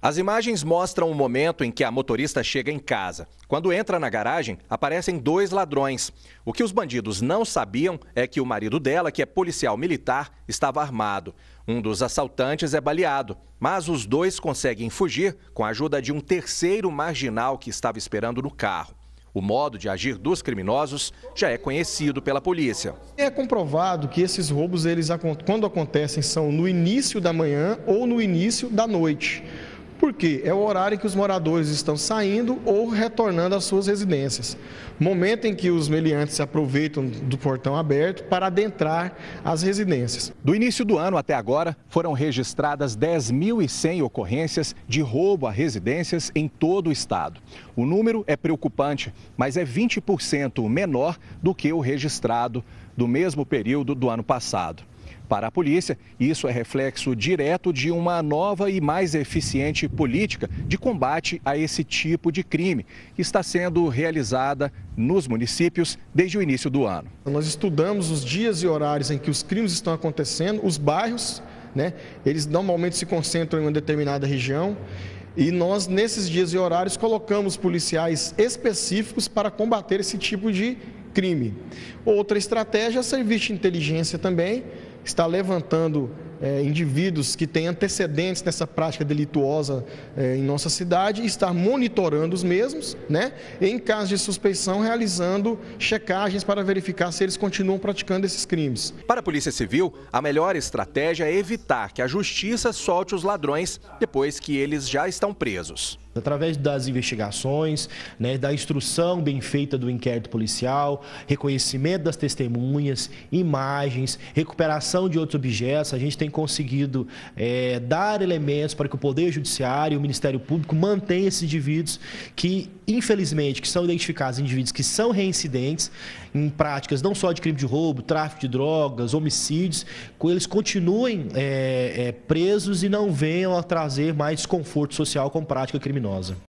As imagens mostram o momento em que a motorista chega em casa. Quando entra na garagem, aparecem dois ladrões. O que os bandidos não sabiam é que o marido dela, que é policial militar, estava armado. Um dos assaltantes é baleado, mas os dois conseguem fugir com a ajuda de um terceiro marginal que estava esperando no carro. O modo de agir dos criminosos já é conhecido pela polícia. É comprovado que esses roubos, quando acontecem, são no início da manhã ou no início da noite. Por quê? É o horário em que os moradores estão saindo ou retornando às suas residências. Momento em que os meliantes se aproveitam do portão aberto para adentrar as residências. Do início do ano até agora, foram registradas 10.100 ocorrências de roubo a residências em todo o estado. O número é preocupante, mas é 20% menor do que o registrado do mesmo período do ano passado. Para a polícia, isso é reflexo direto de uma nova e mais eficiente política de combate a esse tipo de crime, que está sendo realizada nos municípios desde o início do ano. Nós estudamos os dias e horários em que os crimes estão acontecendo, os bairros, eles normalmente se concentram em uma determinada região. E nós, nesses dias e horários, colocamos policiais específicos para combater esse tipo de crime. Outra estratégia é o serviço de inteligência também, está levantando indivíduos que têm antecedentes nessa prática delituosa em nossa cidade e está monitorando os mesmos, e em caso de suspeição, realizando checagens para verificar se eles continuam praticando esses crimes. Para a Polícia Civil, a melhor estratégia é evitar que a justiça solte os ladrões depois que eles já estão presos. Através das investigações, da instrução bem feita do inquérito policial, reconhecimento das testemunhas, imagens, recuperação de outros objetos, a gente tem conseguido dar elementos para que o Poder Judiciário e o Ministério Público mantenham esses indivíduos que, infelizmente, que são identificados indivíduos que são reincidentes em práticas não só de crime de roubo, tráfico de drogas, homicídios, eles continuem presos e não venham a trazer mais desconforto social com prática criminosa.